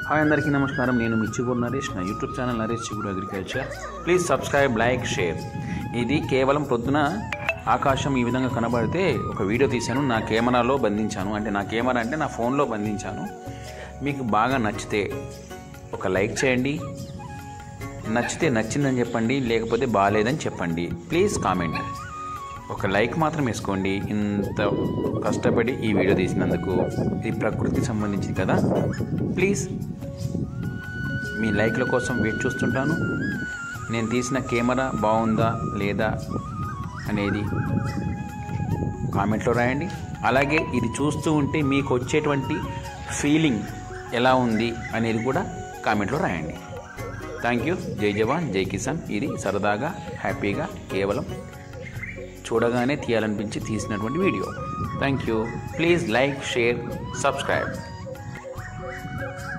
Hi అందరికీ నమస్కారం. నేను మీ చిగురు నరేష్. నా YouTube channel Naresh Chiguru agriculture. Please subscribe, like, share. ఇది కేవలం పొద్దున ఆకాశం ఈ విధంగా కనబడితే ఒక వీడియో తీశాను. నా కెమెరాలో బంధించాను. అంటే నా కెమెరా అంటే నా ఫోన్లో బంధించాను. మీకు బాగా నచ్చితే ఒక లైక్ చేయండి. నచ్చితే నచ్చిందని చెప్పండి, లేకపోతే బాగాలేదని చెప్పండి. Please comment. ఒక లైక్ మాత్రం వేసుకోండి. ఇంత కష్టపడి ఈ వీడియో తీసినందుకు. ఇది ప్రకృతికి సంబంధించింది కదా. ప్లీజ్ మీ లైక్ల కోసం వెయిట్ చూస్తుంటాను. నేను తీసిన కెమెరా బాగుందా లేదా అనేది కామెంట్లో రాయండి. అలాగే ఇది చూస్తూ ఉంటే మీకు వచ్చేటువంటి ఫీలింగ్ ఎలా ఉంది అనేది కూడా కామెంట్లో రాయండి. Thank you. జై జవాన్, జై కిసాన్. ఇది సరదాగా, హ్యాపీగా, కేవలం చూడగానే తీయాలనిపించి తీసినటువంటి video. Thank you. Please like, share, subscribe.